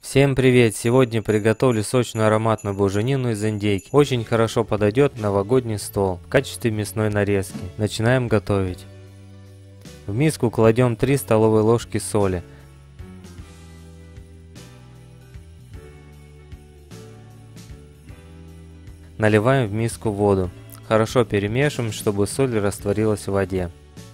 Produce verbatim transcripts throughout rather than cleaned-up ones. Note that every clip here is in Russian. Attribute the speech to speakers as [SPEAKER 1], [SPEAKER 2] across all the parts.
[SPEAKER 1] Всем привет! Сегодня приготовлю сочную ароматную буженину из индейки. Очень хорошо подойдет новогодний стол в качестве мясной нарезки. Начинаем готовить. В миску кладем три столовые ложки соли. Наливаем в миску воду. Хорошо перемешиваем, чтобы соль растворилась в воде.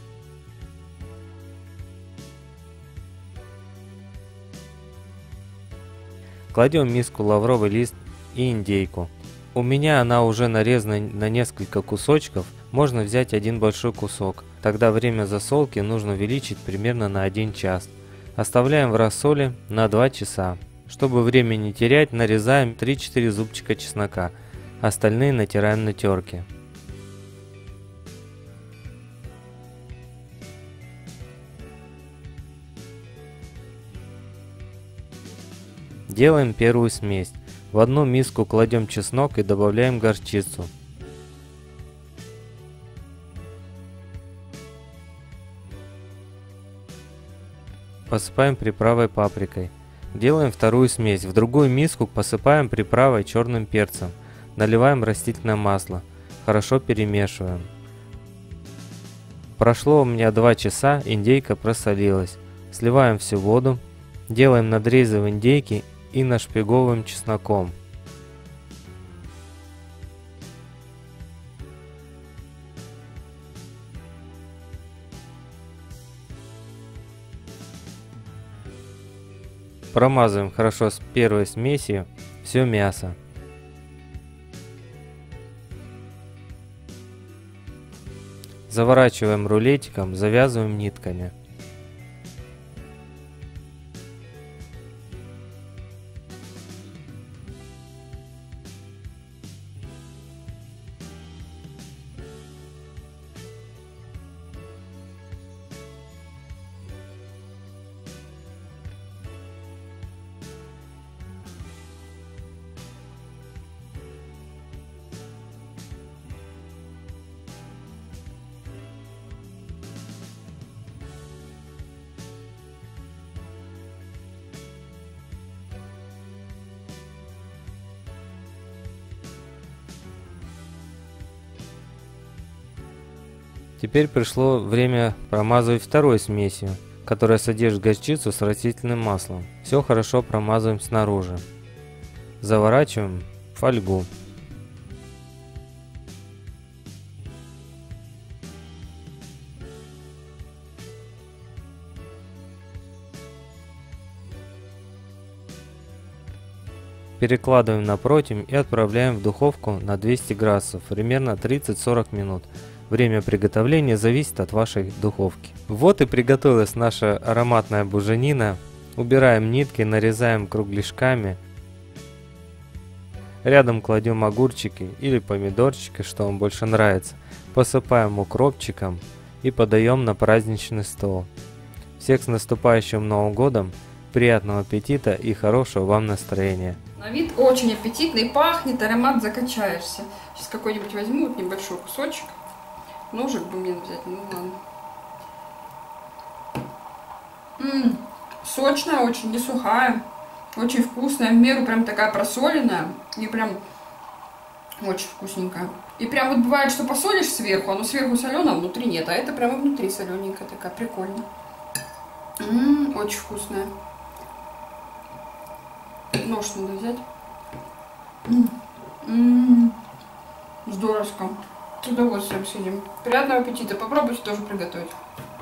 [SPEAKER 1] Кладем в миску лавровый лист и индейку. У меня она уже нарезана на несколько кусочков, можно взять один большой кусок. Тогда время засолки нужно увеличить примерно на один час. Оставляем в рассоле на два часа. Чтобы время не терять, нарезаем три-четыре зубчика чеснока, остальные натираем на терке. Делаем первую смесь. В одну миску кладем чеснок и добавляем горчицу. Посыпаем приправой паприкой. Делаем вторую смесь. В другую миску посыпаем приправой черным перцем. Наливаем растительное масло. Хорошо перемешиваем. Прошло у меня два часа, индейка просолилась. Сливаем всю воду. Делаем надрезы в индейке и нашпиговываем чесноком. Промазываем хорошо с первой смесью все мясо. Заворачиваем рулетиком, завязываем нитками. Теперь пришло время промазывать второй смесью, которая содержит горчицу с растительным маслом. Все хорошо промазываем снаружи. Заворачиваем в фольгу. Перекладываем на противень и отправляем в духовку на двести градусов, примерно тридцать-сорок минут. Время приготовления зависит от вашей духовки. Вот и приготовилась наша ароматная буженина. Убираем нитки, нарезаем кругляшками. Рядом кладем огурчики или помидорчики, что вам больше нравится. Посыпаем укропчиком и подаем на праздничный стол. Всех с наступающим Новым годом! Приятного аппетита и хорошего вам настроения!
[SPEAKER 2] На вид очень аппетитный, пахнет, аромат закачаешься. Сейчас какой-нибудь возьму, вот небольшой кусочек. Ножик бы мне взять, ну ладно. М-м, сочная очень, не сухая. Очень вкусная, в меру прям такая просоленная. И прям очень вкусненькая. И прям вот бывает, что посолишь сверху, оно сверху соленое, а внутри нет. А это прямо внутри солененькая такая, прикольная. М-м, очень вкусная. Нож надо взять. М-м-м, здоровско. С удовольствием съедим. Приятного аппетита. Попробуйте тоже приготовить.